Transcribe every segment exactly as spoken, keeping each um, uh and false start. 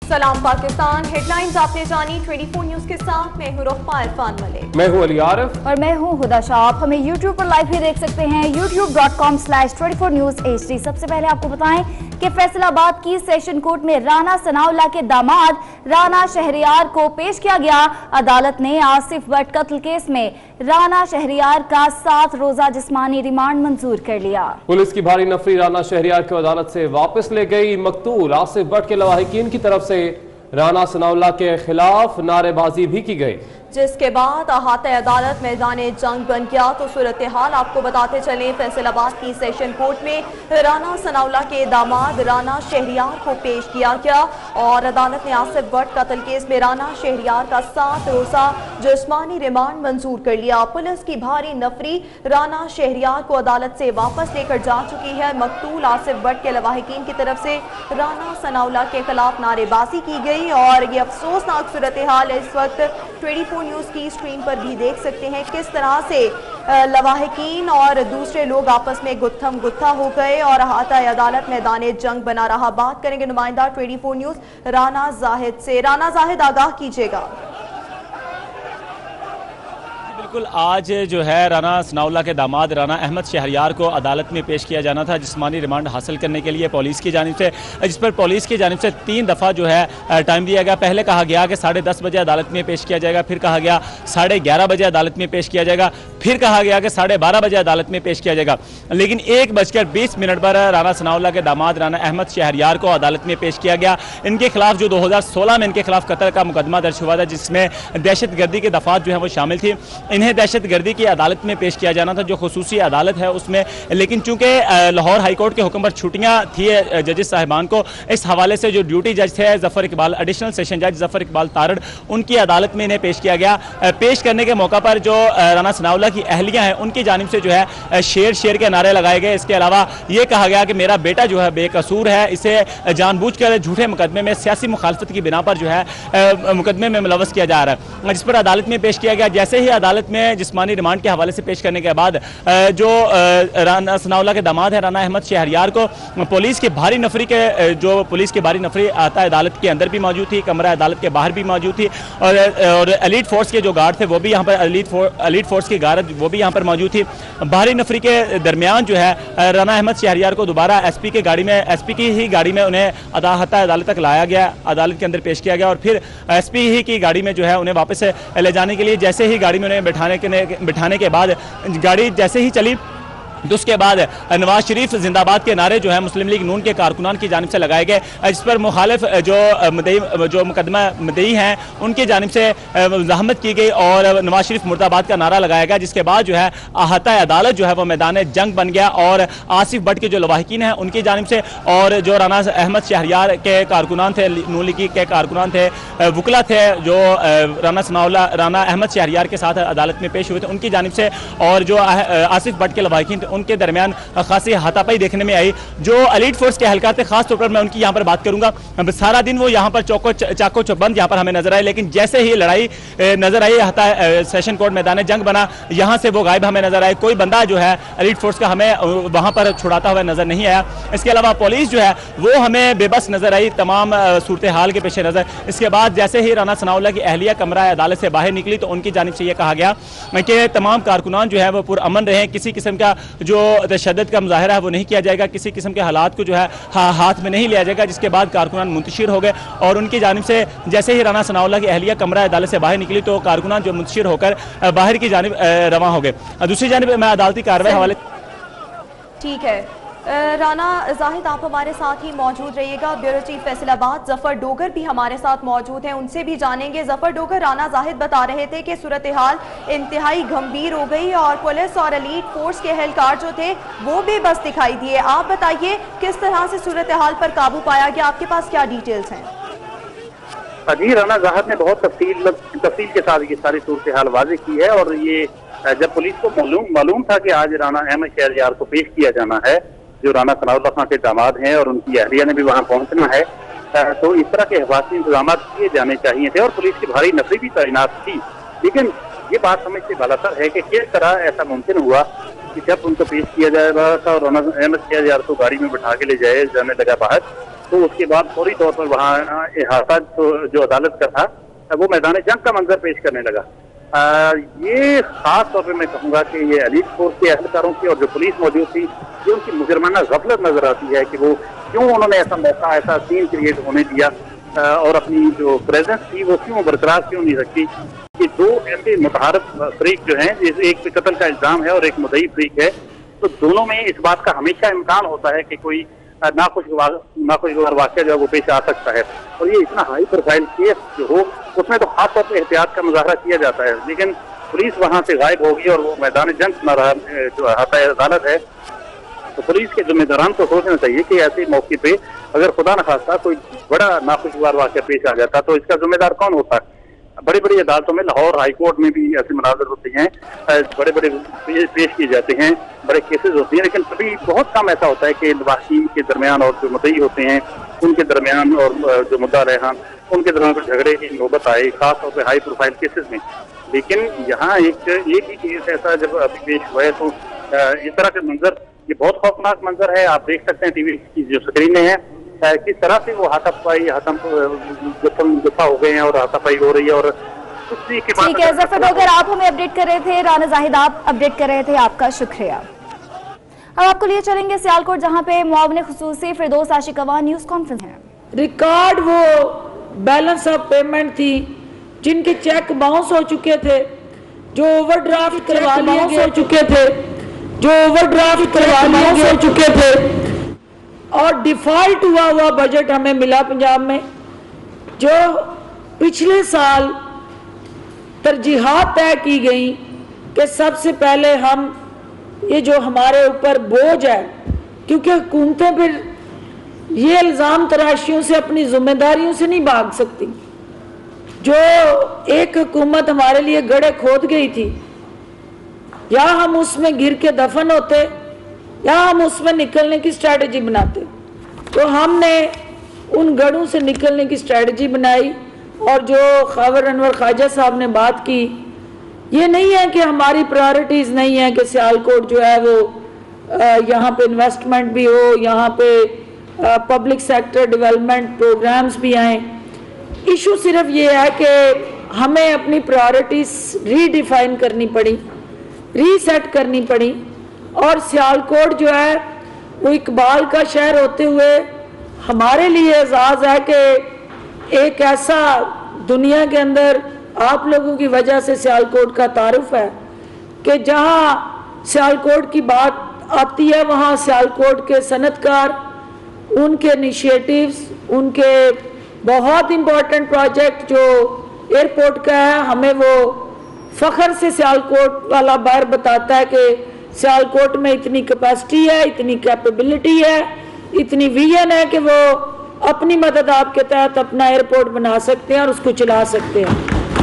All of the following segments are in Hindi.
सलाम पाकिस्तान, हेडलाइंस आपने जानी चौबीस न्यूज के साथ मैं हूं रुफ़ा इरफान मलिक। मैं हूं अली आरिफ और मैं हूं हुदा शाह। आप हमें यूट्यूब पर लाइव भी देख सकते हैं, YouTube dot com slash twenty four news H D. सबसे पहले आपको बताएं कि फैसलाबाद की सेशन कोर्ट में राना सनाउल्लाह के दामाद राना शहरियार को पेश किया गया। अदालत ने आसिफ भट्ट कत्ल केस में राना शहरियार का सात रोजा जिस्मानी रिमांड मंजूर कर लिया। पुलिस की भारी नफरी राना शहरियार को अदालत से वापस ले गई। मकतूल आसिफ भट्ट के लवाहिकीन की तरफ से राना सनाउल्लाह के खिलाफ नारेबाजी भी की गई, जिसके बाद अहाते अदालत मैदान जंग बन गया। तो सूरत हाल आपको बताते चले, फैसलाबाद की सेशन कोर्ट में राना सनाउल्लाह के दामाद राना शहरियार को पेश किया गया और अदालत ने आसिफ भट्ट कत्ल केस में राना शहरियार का सात रोजा जिस्मानी रिमांड मंजूर कर लिया। पुलिस की भारी नफरी राना शहरियार को अदालत से वापस लेकर जा चुकी है। मकतूल आसिफ भट्ट के लवाहिकीन की तरफ से राना सनाउल्लाह के खिलाफ नारेबाजी की गई और ये अफसोसनाक सूरत हाल इस वक्त चौबीस न्यूज की स्क्रीन पर भी देख सकते हैं किस तरह से लवाहिकीन और दूसरे लोग आपस में गुत्थम गुत्था हो गए और अहाता अदालत मैदान जंग बना रहा। बात करेंगे नुमाइंदा चौबीस न्यूज राना जाहिद से। राना जाहिद, आगाह कीजिएगा। बिल्कुल, आज जो है राना सनाउल्लाह के दामाद राना अहमद शहरियार को अदालत में पेश किया जाना था जिस्मानी रिमांड हासिल करने के लिए पुलिस की जानिब से, जिस पर पुलिस की जानिब से तीन दफ़ा जो है टाइम दिया गया। पहले कहा गया कि साढ़े दस बजे अदालत में पेश किया जाएगा, फिर कहा गया साढ़े ग्यारह बजे अदालत में पेश किया जाएगा, फिर कहा गया कि साढ़े बारह बजे अदालत में पेश किया जाएगा। लेकिन एक बजकर बीस मिनट पर राना सनाउल्लाह के दामाद राना अहमद शहरियार को अदालत में पेश किया गया। इनके खिलाफ जो दो हज़ार सोलह में इनके खिलाफ कत्ल का मुकदमा दर्ज हुआ था जिसमें दहशत गर्दी की दफात जो है वो शामिल थी, इन्हें दहशत गर्दी की अदालत में पेश किया जाना था जो खुसूसी अदालत है उसमें। लेकिन चूंकि लाहौर हाईकोर्ट के हुक्म पर छुट्टियां थी जजेस साहिबान को, इस हवाले से जो ड्यूटी जज थे जफर इकबाल, एडिशनल सेशन जज जफर इकबाल तारड़, उनकी अदालत में इन्हें पेश किया गया। पेश करने के मौका पर जो राना सनाउल्लाह की अहलियां हैं उनकी जानिब से जो है शेर शेर के नारे लगाए गए। इसके अलावा ये कहा गया कि मेरा बेटा जो है बेकसूर है, इसे जानबूझकर झूठे मुकदमे में सियासी मुखालफत की बिना पर जो है मुकदमे में मुलवस किया जा रहा है, जिस पर अदालत में पेश किया गया। जैसे ही अदालत में जिस्मानी रिमांड के हवाले से पेश करने के बाद जो राना सनाउल्लाह के दामाद है राना अहमद शहरियार को पुलिस की भारी नफरी के जो पुलिस की भारी नफरी आता अदालत के अंदर भी मौजूद थी, कमरा अदालत के बाहर भी मौजूद थी और और एलीट फोर्स के जो गार्ड थे वो भी यहाँ पर एलीट एलीट फोर्स की गार्ड वो भी यहाँ पर मौजूद थी। भारी नफरी के दरमियान जो है राना अहमद शहरियार को दोबारा एसपी के गाड़ी में एसपी की ही गाड़ी में उन्हें अदाहता अदालत तक लाया गया, अदालत के अंदर पेश किया गया और फिर एसपी ही की गाड़ी में जो है उन्हें वापस ले जाने के लिए जैसे ही गाड़ी में उन्हें बैठाने के बिठाने के बाद गाड़ी जैसे ही चली तो उसके बाद नवाज शरीफ जिंदाबाद के नारे जो है मुस्लिम लीग नून के कारकुनान की जानिब से लगाए गए, जिस पर मुखालिफ जो मदई जो मुकदमा मदई हैं उनकी जानिब से ज़हमत की गई और नवाज शरीफ मुर्दाबाद का नारा लगाया गया। जिसके बाद जो है अहाता अदालत जो है वो मैदान जंग बन गया और आसिफ भट्ट के जो लवाहिकीन हैं उनकी जानिब से और जो राना अहमद शहरियार के कारकुनान थे, नून लीग के कारकुनान थे, वकला थे जो राना सनाउल्लाह राना अहमद शहरियार के साथ अदालत में पेश हुए थे, उनकी जानिब से और जो आसिफ भट्ट के लवाहिकीन उनके दरमियान खासी हाथापाई देखने में आई। जो एलीट फोर्स के हल्का थे खास तौर पर मैं उनकी यहाँ पर बात करूंगा, सारा दिन वो यहाँ पर चौको चाको चौबंद यहाँ पर हमें नजर आए, लेकिन जैसे ही लड़ाई नजर आई हता सेशन कोर्ट मैदान जंग बना, यहाँ से वो गायब हमें नजर आए। कोई बंदा जो है एलीट फोर्स का हमें वहाँ पर छुड़ाता हुआ नजर नहीं आया। इसके अलावा पुलिस जो है वो हमें बेबस नजर आई तमाम सूरत हाल के पेश नजर। इसके बाद जैसे ही राना सनाउल्लाह की अहलिया कमरा अदालत से बाहर निकली तो उनकी जानिब से यह कहा गया कि तमाम कारकुनान जो है वो पुरअमन रहे, किसी किस्म का जो तशद्दुद का मुजाहिरा है वो नहीं किया जाएगा, किसी किस्म के हालात को जो है हा, हाथ में नहीं लिया जाएगा। जिसके बाद कारकुनान मुंतशिर हो गए और उनकी जानिब से जैसे ही राना सनाउल्लाह की अहलिया कमरा अदालत से बाहर निकली तो कारकुनान जो मुंतशिर होकर बाहर की जानिब रवां हो गए। दूसरी जानिब मैं अदालती कार्रवाई हवाले ठीक है राना जाहिद आप हमारे साथ ही मौजूद रहिएगा। ब्यूरो चीफ फैसलाबाद जफर डोगर भी हमारे साथ मौजूद हैं, उनसे भी जानेंगे। जफर डोगर, राना जाहिद बता रहे थे कि सूरत हाल इंतहाई गंभीर हो गई और पुलिस और एलीट फोर्स के एहलकार जो थे वो बेबस दिखाई दिए। आप बताइए किस तरह से सूरत हाल पर काबू पाया गया, आपके पास क्या डिटेल्स हैं? जी, राना जाहिद ने बहुत तफसील तफसील के साथ ये सारी सूरत हाल वाज़ेह की है और ये जब पुलिस को मालूम मालूम था कि आज राना अहमद शहरियार को पेश किया जाना है जो राना सनाउल्लाह खान के दामाद हैं और उनकी अहलिया ने भी वहाँ पहुँचना है, तो इस तरह के हिफाजती इंतजाम किए जाने चाहिए थे और पुलिस की भारी नफरी भी तैनात थी। लेकिन ये बात समझ से बालातर है कि किस तरह ऐसा मुमकिन हुआ कि जब उनको पेश किया जा रहा था और राना अहमद शहरियार को गाड़ी में बैठा के ले जाए जाने लगा बाहर, तो उसके बाद फौरी तौर पर वहाँ इहाता तो जो अदालत का था वो मैदान जंग का मंजर पेश करने लगा। आ, ये खास तौर पे मैं कहूँगा कि ये एलीट फोर्स के एहलकारों की और जो पुलिस मौजूद थी, ये उनकी मुजरमाना गफलत नजर आती है कि वो क्यों उन्होंने ऐसा मौका, ऐसा सीन क्रिएट होने दिया आ, और अपनी जो प्रेजेंस थी वो क्यों बरकरार क्यों नहीं रखी कि दो ऐसे मुतहारफ फरीक जो हैं, एक पे कत्ल का इल्जाम है और एक मुद्दई फरीक है, तो दोनों में इस बात का हमेशा इम्कान होता है कि कोई नाखुशगवार नाखुशगवार वाक़या जो है वो पेश आ सकता है। और ये इतना हाई प्रोफाइल केस जो हो उसमें तो खास तौर पर एहतियात का मुजाहरा किया जाता है, लेकिन पुलिस वहां से गायब होगी और वो मैदान जंग सुना रहा जो अहाता अदालत है, तो पुलिस के जिम्मेदारान को सोचना चाहिए कि ऐसे मौके पे अगर खुदा न खास्ता कोई बड़ा नाखुशगवार वाक़या पेश आ जाता तो इसका जिम्मेदार कौन होता। बड़ी बड़ी अदालतों में, लाहौर हाई कोर्ट में भी ऐसे मनाजर होते हैं, बड़े बड़े पेश किए जाते हैं, बड़े केसेस होते हैं, लेकिन कभी बहुत कम ऐसा होता है कि लवाही के दरमियान और जो मुद्दई होते हैं उनके दरमियान और जो मुद्दा रेहान उनके दरमियान कुछ झगड़े की नौबत आए, खास तौर पर हाई प्रोफाइल केसेस में। लेकिन यहाँ एक एक ही केस ऐसा जब अभी पेश हुआ है तो इस तरह के मंजर, ये बहुत खौफनाक मंजर है। आप देख सकते हैं टीवी की जो स्क्रीनें हैं किस तरह से वो हाथापाई हाथम गुफा हो गए हैं और हाथापाई हो रही है। और ठीक है जफर, अगर आप हमें अपडेट कर रहे थे, राना जाहिद आप अपडेट कर रहे थे, आपका शुक्रिया। अब आपको लिए चलेंगे सियालकोट, जहां पे मुआविन खुसूसी फिरदौस आशिकवा न्यूज कॉन्फ्रेंस है। रिकॉर्ड वो बैलेंस ऑफ पेमेंट थी जिनके चेक बाउंस हो चुके थे, जो ओवरड्राफ्ट करवा लिए हो चुके थे जो ओवरड्राफ्ट करवा लिए हो चुके थे और डिफॉल्ट हुआ हुआ बजट हमें मिला पंजाब में। जो पिछले साल तरजीहात तय की गई कि सबसे पहले हम ये जो हमारे ऊपर बोझ है, क्योंकि हुकूमतें फिर ये इल्ज़ाम तराशियों से अपनी जिम्मेदारियों से नहीं भाग सकती। जो एक हुकूमत हमारे लिए गड्ढे खोद गई थी, या हम उसमें गिर के दफन होते या हम उसमें निकलने की स्ट्रैटेजी बनाते। तो हमने उन गढ़ों से निकलने की स्ट्रैटेजी बनाई। और जो खबर अनवर ख्वाजा साहब ने बात की, ये नहीं है कि हमारी प्रायोरिटीज़ नहीं है कि सियालकोट जो है वो यहाँ पे इन्वेस्टमेंट भी हो, यहाँ पे पब्लिक सेक्टर डेवलपमेंट प्रोग्राम्स भी आए। इशू सिर्फ ये है कि हमें अपनी प्रायोरिटीज़ रीडिफाइन करनी पड़ी, रीसेट करनी पड़ी। और सियालकोट जो है वो इकबाल का शहर होते हुए हमारे लिए एजाज़ है कि एक ऐसा दुनिया के अंदर आप लोगों की वजह से सियालकोट का तारुफ है कि जहाँ सियालकोट की बात आती है वहाँ सियालकोट के सनतकार, उनके इनिशिएटिव्स, उनके बहुत इम्पोर्टेंट प्रोजेक्ट जो एयरपोर्ट का है, हमें वो फ़ख्र से सियालकोट वाला बाहर बताता है कि सियालकोट में इतनी कैपेसिटी है, इतनी कैपेबिलिटी है, इतनी विजन है कि वो अपनी मदद आपके तहत अपना एयरपोर्ट बना सकते हैं और उसको चला सकते हैं।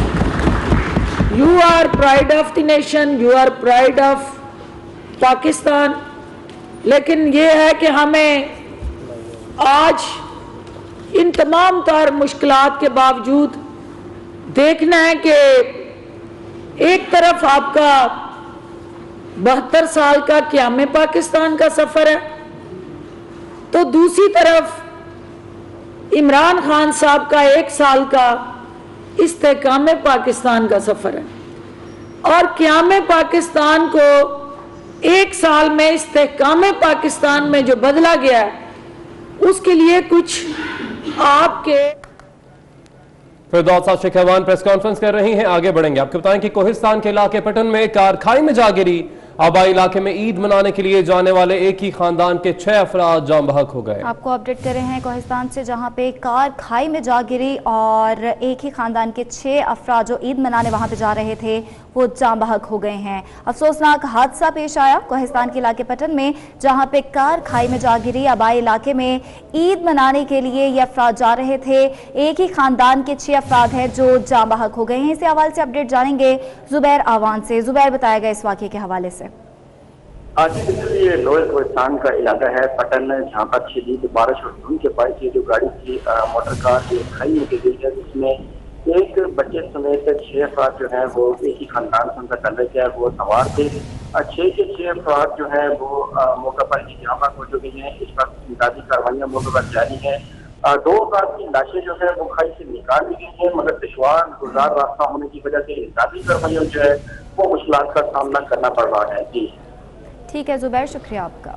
You are pride of the nation, you are pride of Pakistan. लेकिन ये है कि हमें आज इन तमाम तार मुश्किलात के बावजूद देखना है कि एक तरफ आपका बहत्तर साल का क़याम पाकिस्तान का सफ़र है, तो दूसरी तरफ इमरान खान साहब का एक साल का इस्तेहकाम पाकिस्तान का सफ़र है। और क़याम पाकिस्तान को एक साल में इस्तेहकाम पाकिस्तान में जो बदला गया है, उसके लिए कुछ आपके फिरदौस आशिकवान प्रेस कॉन्फ्रेंस कर रही हैं। आगे बढ़ेंगे, आपको बताएं कि कोहिस्तान के इलाके पटन में कार खाई में जा गिरी। आबाई इलाके में ईद मनाने के लिए जाने वाले एक ही खानदान के छह अफराद जाम बहक हो गए। आपको अपडेट कर रहे हैं कोहिस्तान से, जहां पे कार खाई में जा गिरी और एक ही खानदान के छह अफराद जो ईद मनाने वहां पे जा रहे थे वो जाम बहक हो गए हैं। अफसोसनाक हादसा पेश आया कोहिस्तान के इलाके पटन में, जहां पे कार खाई में जा गिरी। आबाई इलाके में ईद मनाने के लिए ये अफराद जा रहे थे, एक ही खानदान के छह अफराद हैं जो जाम बहक हो गए हैं। इसी हवाले से अपडेट जानेंगे जुबैर आवान से। जुबैर, बताएगा इस वाक़े के हवाले से। आज ये लोअर कोहिस्तान का इलाका है पटन, जहाँ पर शदीद बारिश और धुंध के बायस ये जो गाड़ी थी मोटर कार ये खाई में गिर गई है, जिसमें एक बच्चे समेत छह अफराद जो है वो एक ही खानदान से उनका तल्लुक है, वो सवार थे। छह के छह अफराद जो है वो मौके पर ही जहाँ पर हो चुके हैं। इस वक्त इमदादी कार्रवाइयाँ मौके पर जारी है। दो अफराद की लाशें जो है वो खाई से निकाल ली गई है, मगर दुश्वार गुजार रास्ता होने की वजह से इंसानी कर्मियों जो है वो मुश्किलात का सामना करना पड़ रहा है। जी ठीक है जुबैर, शुक्रिया आपका।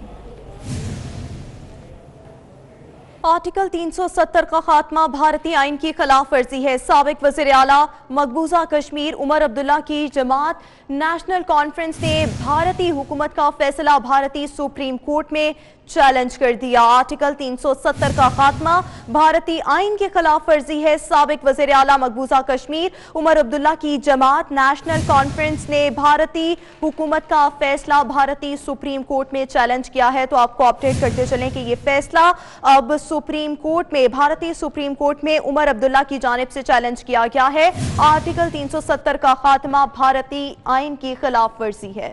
आर्टिकल तीन सौ सत्तर का खात्मा भारतीय आइन की खिलाफ वर्जी है। साबिक वज़ीर आला मकबूजा कश्मीर उमर अब्दुल्ला की जमात नेशनल कॉन्फ्रेंस ने भारतीय हुकूमत का फैसला भारतीय सुप्रीम कोर्ट में चैलेंज कर दिया। आर्टिकल तीन सौ सत्तर का खात्मा भारतीय आइन की खिलाफ वर्जी है। साबिक वज़ीर आला मकबूजा कश्मीर उमर अब्दुल्ला की जमात नेशनल कॉन्फ्रेंस ने भारतीय हुकूमत का फैसला भारतीय सुप्रीम कोर्ट में चैलेंज किया है। तो आपको अपडेट करते चलें कि ये फैसला अब सुप्रीम कोर्ट में भारतीय सुप्रीम कोर्ट में उमर अब्दुल्ला की जानिब से चैलेंज किया गया है। आर्टिकल तीन सौ सत्तर का खात्मा भारतीय आइन की खिलाफ वर्जी है।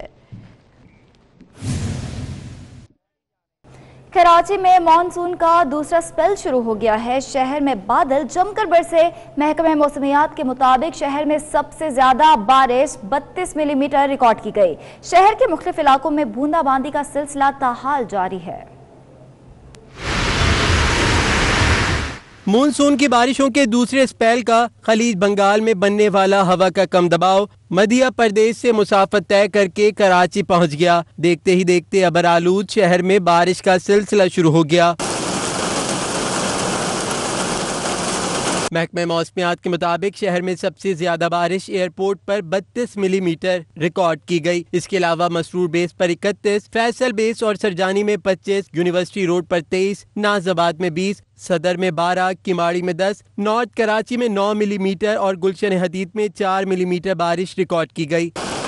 कराची में मानसून का दूसरा स्पेल शुरू हो गया है। शहर में बादल जमकर बरसे। महकमे मौसमियात के मुताबिक शहर में सबसे ज्यादा बारिश बत्तीस मिलीमीटर रिकॉर्ड की गई। शहर के मुख्तलिफ इलाकों में बूंदाबांदी का सिलसिला ताहाल जारी है। मानसून की बारिशों के दूसरे स्पेल का खलीज बंगाल में बनने वाला हवा का कम दबाव मध्य प्रदेश से मुसाफत तय करके कराची पहुंच गया। देखते ही देखते अबरालूद शहर में बारिश का सिलसिला शुरू हो गया। महकमे मौसमियात के मुताबिक शहर में सबसे ज्यादा बारिश एयरपोर्ट पर बत्तीस मिलीमीटर रिकॉर्ड की गई। इसके अलावा मसरूर बेस पर इकतीस, फैसल बेस और सरजानी में पच्चीस, यूनिवर्सिटी रोड पर तेईस, नाजाबाद में बीस, सदर में बारह, किमाड़ी में दस, नॉर्थ कराची में नौ मिलीमीटर और गुलशन हदीद में चार मिलीमीटर बारिश रिकॉर्ड की गई।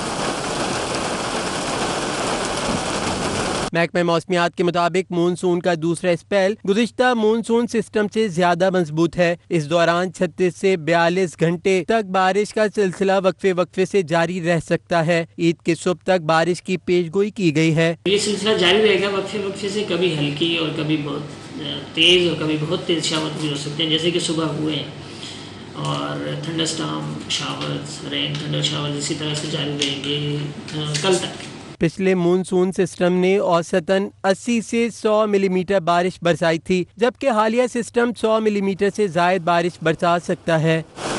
महकमे मौसमियात के मुताबिक मानसून का दूसरा स्पेल गुज़िश्ता मानसून सिस्टम से ज्यादा मजबूत है। इस दौरान छत्तीस से बयालीस घंटे तक बारिश का सिलसिला वक्फे वक्फे से जारी रह सकता है। ईद के सुबह तक बारिश की पेशगोई की गई है। ये सिलसिला जारी रहेगा वक्फे वक्फे से, कभी हल्की और कभी बहुत तेज और कभी बहुत तेज शावर भी हो सकते हैं, जैसे कि सुबह हुए हैं। और thunderstorm showers, rain thunder showers इसी तरह से जारी रहेंगे कल तक। पिछले मानसून सिस्टम ने औसतन अस्सी से सौ मिलीमीटर बारिश बरसाई थी, जबकि हालिया सिस्टम सौ मिलीमीटर से ज्यादा बारिश बरसा सकता है।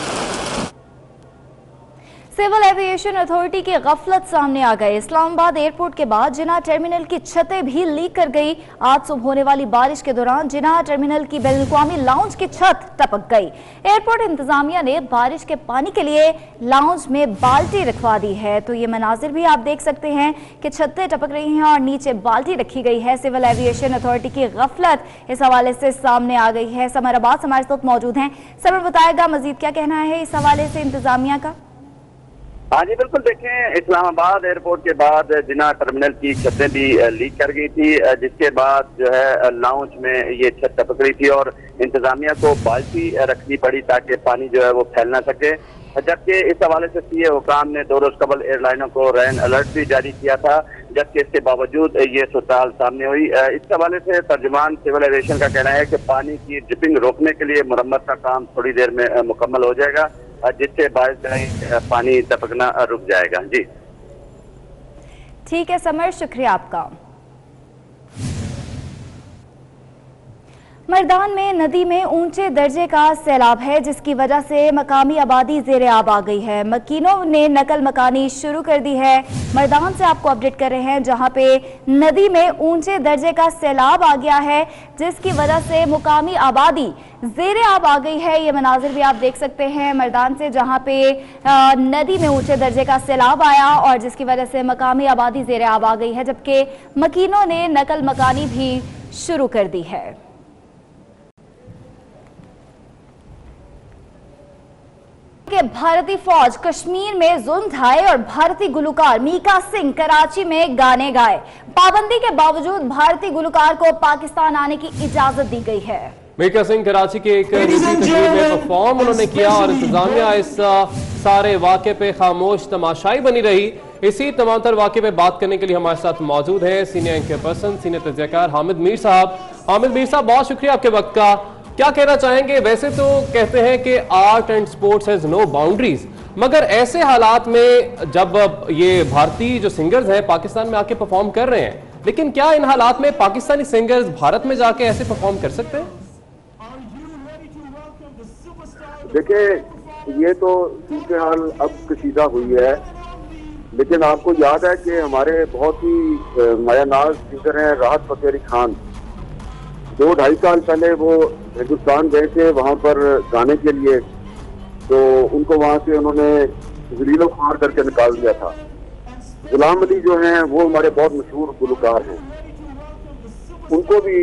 सिविल एविएशन अथॉरिटी की गफलत सामने आ गई। इस्लामाबाद एयरपोर्ट के बाद जिना टर्मिनल की छतें भी लीक कर गई। आज सुबह होने वाली बारिश के दौरान जिना टर्मिनल की बैनुल-अक़वामी लाउंज की छत टपक गई। एयरपोर्ट इंतजामिया ने बारिश के पानी के लिए लाउंज में बाल्टी रखवा दी है। तो ये मनाजिर भी आप देख सकते हैं कि छतें टपक रही हैं और नीचे बाल्टी रखी गई है। सिविल एविएशन अथॉरिटी की गफलत इस हवाले से सामने आ गई है। समर अब्बास हमारे साथ मौजूद हैं। समर, बताएगा मजीद क्या कहना है इस हवाले से इंतजामिया का? हाँ जी बिल्कुल, देखें इस्लामाबाद एयरपोर्ट के बाद जिना टर्मिनल की छतें भी लीक कर गई थी, जिसके बाद जो है लाउंज में ये छत टपक रही थी और इंतजामिया को बाल्टी रखनी पड़ी ताकि पानी जो है वो फैल ना सके। जबकि इस हवाले से सीए हुकाम ने दो रोज कबल एयरलाइनों को रेन अलर्ट भी जारी किया था, जबकि इसके बावजूद ये सूरत सामने हुई। इस हवाले से तर्जुमान सिविल एविएशन का कहना है कि पानी की ड्रिपिंग रोकने के लिए मुरम्मत का काम थोड़ी देर में मुकम्मल हो जाएगा, जिससे बारिश पानी टपकना रुक जाएगा। जी ठीक है समर, शुक्रिया आपका। मर्दान में नदी में ऊंचे दर्जे का सैलाब है, जिसकी वजह से मकामी आबादी ज़ेरे आब आ गई है। मकीनों ने नकल मकानी शुरू कर दी है। मर्दान से आपको अपडेट कर रहे हैं, जहां पे नदी में ऊंचे दर्जे का सैलाब आ गया है, जिसकी वजह से मुकामी आबादी ज़ेरे आब आ गई है। ये मनाजिर भी आप देख सकते हैं मर्दान से, जहाँ पे आ, नदी में ऊंचे दर्जे का सैलाब आया और जिसकी वजह से मकामी आबादी ज़ेरे आब आ गई है, जबकि मकीनों ने नकल मकानी भी शुरू कर दी है। कि भारतीय फौज कश्मीर में जुल्म ढाए और भारतीय गुलकार मीका सिंह कराची में गाने गाए। पाबंदी के बावजूद भारतीय गुलकार को पाकिस्तान आने की इजाजत दी गई है। मीका सिंह कराची के एक निजी तकरीर में परफॉर्म उन्होंने किया और इंतजामिया इस सारे वाक़े पे खामोश तमाशाई बनी रही। इसी तमाम तर वाक़े पे बात करने के लिए हमारे साथ मौजूद हैं सीनियर एंकर पर्सन, सीनियर तजज़ियाकार हामिद मीर साहब। हामिद मीर साहब, बहुत शुक्रिया आपके वक्त का। क्या कहना चाहेंगे? वैसे तो कहते हैं कि art and sports has no boundaries, मगर ऐसे हालात में जब ये भारतीय जो सिंगर्स हैं पाकिस्तान में आके परफॉर्म कर रहे हैं, लेकिन क्या इन हालात में पाकिस्तानी सिंगर्स भारत में जाके ऐसे परफॉर्म कर सकते हैं? देखिए, ये तो सूरत हाल अब कशीदा हुई है, लेकिन आपको याद है कि हमारे बहुत ही मायानाज सिंगर हैं राहत फतेह अली खान, दो ढाई साल पहले वो हिंदुस्तान गए थे वहाँ पर गाने के लिए, तो उनको वहाँ से उन्होंने जलीलो खार करके निकाल दिया था। गुलाम अली जो हैं वो हमारे बहुत मशहूर गुलकार हैं, उनको भी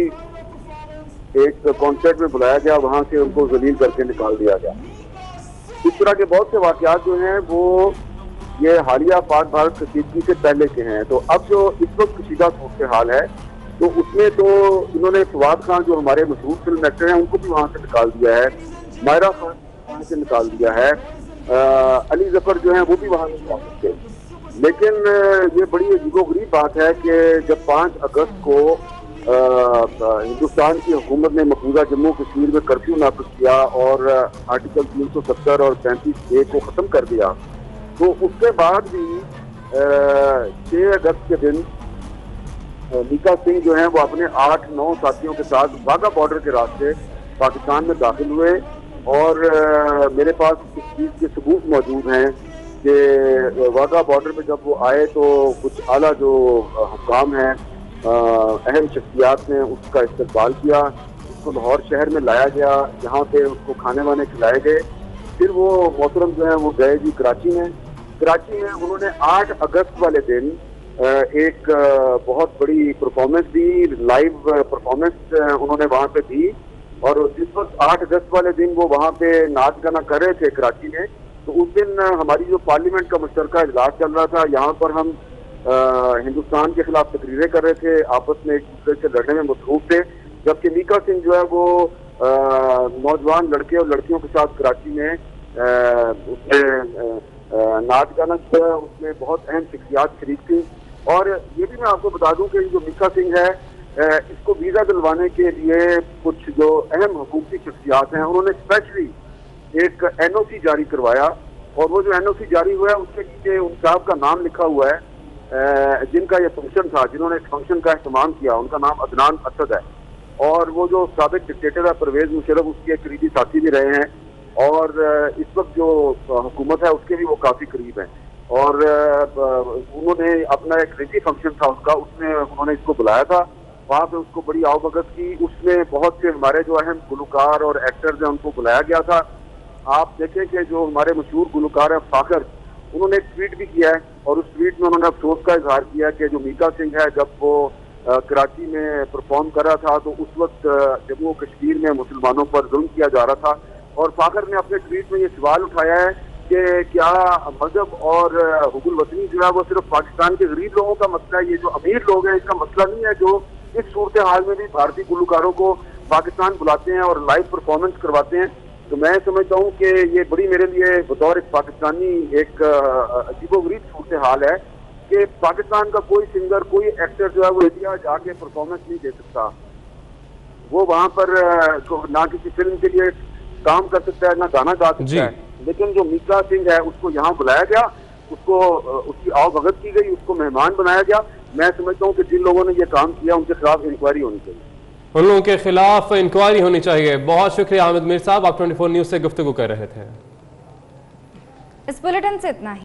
एक कॉन्सर्ट में बुलाया गया, वहाँ से उनको जलील करके निकाल दिया गया। इस तरह के बहुत से वाकयात जो हैं वो ये हालिया पाक भारत कशीदगी से पहले के हैं। तो अब जो इस वक्त कशीदा सूरत हाल है, तो उसमें तो इन्होंने फवाद खान जो हमारे मशहूर फिल्म एक्टर हैं उनको भी वहाँ से निकाल दिया है, मायरा खान वहाँ से निकाल दिया है, आ, अली जफर जो है वो भी वहाँ निकाल सकते। लेकिन ये बड़ी अजीबोगरीब बात है कि जब पाँच अगस्त को हिंदुस्तान की हुकूमत ने मकबूजा जम्मू कश्मीर में कर्फ्यू नाफिज किया और आर्टिकल तीन सौ सत्तर और पैंतीस ए को ख़त्म कर दिया, तो उसके बाद भी छः अगस्त के दिन मीका सिंह जो हैं वो अपने आठ नौ साथियों के साथ वाघा बॉर्डर के रास्ते पाकिस्तान में दाखिल हुए। और आ, मेरे पास इस चीज़ के सबूत मौजूद हैं कि वाघा बॉर्डर पे जब वो आए तो कुछ आला जो हुक्काम हैं, अहम शख्सियात ने उसका इस्तकबाल किया, उसको लाहौर शहर में लाया गया, जहाँ पे उसको खाने वाने खिलाए गए। फिर वो मोहतरम जो है वो गए जी कराची में। कराची में उन्होंने आठ अगस्त वाले दिन एक बहुत बड़ी परफॉर्मेंस दी, लाइव परफॉर्मेंस उन्होंने वहाँ पे दी। और जिस वक्त आठ अगस्त वाले दिन वो वहाँ पे नाच गाना कर रहे थे कराची में, तो उस दिन हमारी जो पार्लियामेंट का मुश्तरका इजलास चल रहा था, यहाँ पर हम आ, हिंदुस्तान के खिलाफ तकरीरें कर रहे थे, आपस में एक दूसरे से लड़ने में मसरूफ थे, जबकि मीका सिंह जो है वो नौजवान लड़के और लड़कियों के साथ कराची में उसने नाच गाना किया, उसमें बहुत अहम शख्सियात शरीक थी। और ये भी मैं आपको बता दूं कि जो मीका सिंह है, इसको वीज़ा दिलवाने के लिए कुछ जो अहम हुकूमती शख्सियात हैं उन्होंने स्पेशली एक एन ओ सी जारी करवाया, और वो जो एन ओ सी जारी हुआ है उसके नीचे उन साहब का नाम लिखा हुआ है जिनका ये फंक्शन था, जिन्होंने इस फंक्शन का एहतमाम किया। उनका नाम अदनान असद है, और वो जो साबिक डिक्टेटर है परवेज मुशर्रफ उसके एक करीबी साथी भी रहे हैं, और इस वक्त जो हुकूमत है उसके भी वो काफ़ी करीब हैं। और उन्होंने अपना एक निजी फंक्शन था उसका, उसमें उन्होंने इसको बुलाया था, वहाँ पे उसको बड़ी आवभगत की, उसमें बहुत से हमारे जो अहम गुलकार और एक्टर्स हैं उनको बुलाया गया था। आप देखें कि जो हमारे मशहूर गुलकार है फाखर, उन्होंने एक ट्वीट भी किया है, और उस ट्वीट में उन्होंने अफसोस का इजहार किया कि जो मीका सिंह है जब वो कराची में परफॉर्म कर रहा था तो उस वक्त जम्मू कश्मीर में मुसलमानों पर जुल्म किया जा रहा था। और फाखर ने अपने ट्वीट में ये सवाल उठाया है कि क्या मजहब और हुकूल वतनी जो है वो सिर्फ पाकिस्तान के गरीब लोगों का मसला है, ये जो अमीर लोग हैं इसका मसला नहीं है, जो इस सूरत हाल में भी भारतीय गुलकारों को पाकिस्तान बुलाते हैं और लाइव परफॉर्मेंस करवाते हैं। तो मैं समझता हूँ कि ये बड़ी मेरे लिए बतौर एक पाकिस्तानी एक अजीबोगरीब सूरत हाल है कि पाकिस्तान का कोई सिंगर, कोई एक्टर जो है वो इंडिया जाके परफॉर्मेंस नहीं दे सकता। वो वहाँ पर ना किसी फिल्म के लिए काम कर सकता है, ना गाना गा सकता है। लेकिन जो मीका सिंह है उसको यहाँ बुलाया गया, उसको उसकी आवभगत की गई, उसको मेहमान बनाया गया। मैं समझता हूँ कि जिन लोगों ने ये काम किया उनके खिलाफ इंक्वायरी होनी चाहिए, उन लोगों के खिलाफ इंक्वायरी होनी चाहिए। बहुत शुक्रिया आमिद मीर साहब, आप चौबीस न्यूज़ से गुफ्तगू कर रहे थे। इस बुलेटिन से इतना ही।